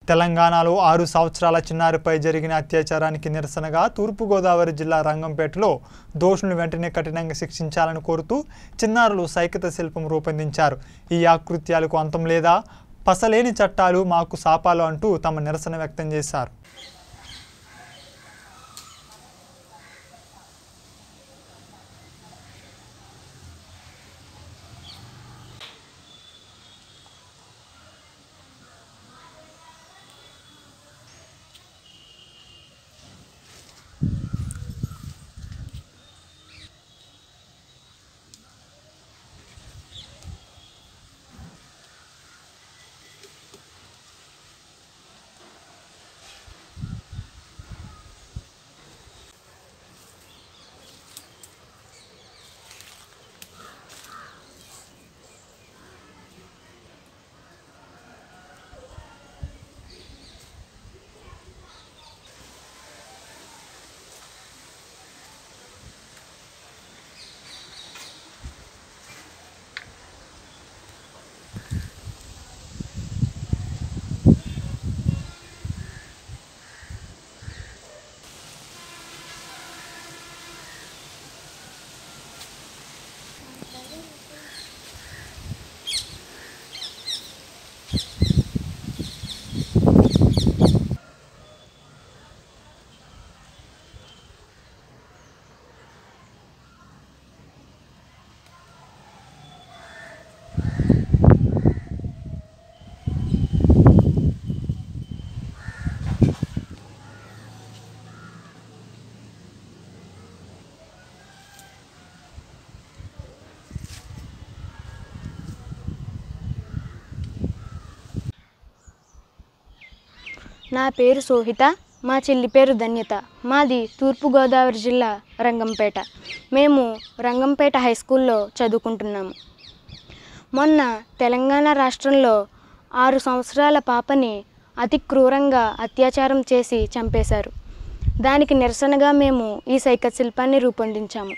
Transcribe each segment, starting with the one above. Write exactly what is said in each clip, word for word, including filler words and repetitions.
తెలంగాణలో ఆరు సంవత్సరాల చిన్నారిపై జరిగిన అత్యాచారానికి నిరసనగా తూర్పుగోదావరి జిల్లా రంగంపేటలో దోషులను వెంటనే కఠినంగా శిక్షించాలని కోరుతూ చిన్నారులు సైకత శిల్పం రూపొందించారు. ఈ ఆకృత్యాలకు అంతం లేదా, పసలేని చట్టాలు మాకు శాపాలు అంటూ తమ నిరసన వ్యక్తం చేశారు. నా పేరు సోహిత, మా చెల్లి పేరు ధన్యత. మాది తూర్పుగోదావరి జిల్లా రంగంపేట. మేము రంగంపేట హై స్కూల్లో చదువుకుంటున్నాము. మొన్న తెలంగాణ రాష్ట్రంలో ఆరు సంవత్సరాల పాపని అతి క్రూరంగా అత్యాచారం చేసి చంపేశారు. దానికి నిరసనగా మేము ఈ సైకత శిల్పాన్ని రూపొందించాము.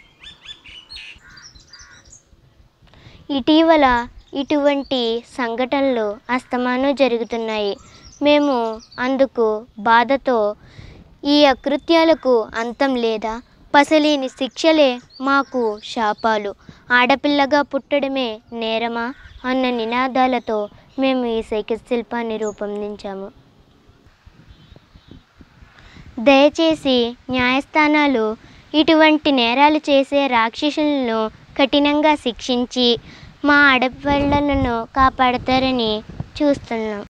ఇటీవల ఇటువంటి సంఘటనలు అస్తమానం జరుగుతున్నాయి. మేము అందుకు బాధతో ఈ అకృత్యాలకు అంతం లేదా, పసలేని శిక్షలే మాకు శాపాలు, ఆడపిల్లగా పుట్టడమే నేరమా అన్న నినాదాలతో మేము ఈ సైకత శిల్పాన్ని రూపొందించాము. దయచేసి న్యాయస్థానాలు ఇటువంటి నేరాలు చేసే రాక్షసులను కఠినంగా శిక్షించి మా ఆడపిల్లలను కాపాడతారని చూస్తున్నాం.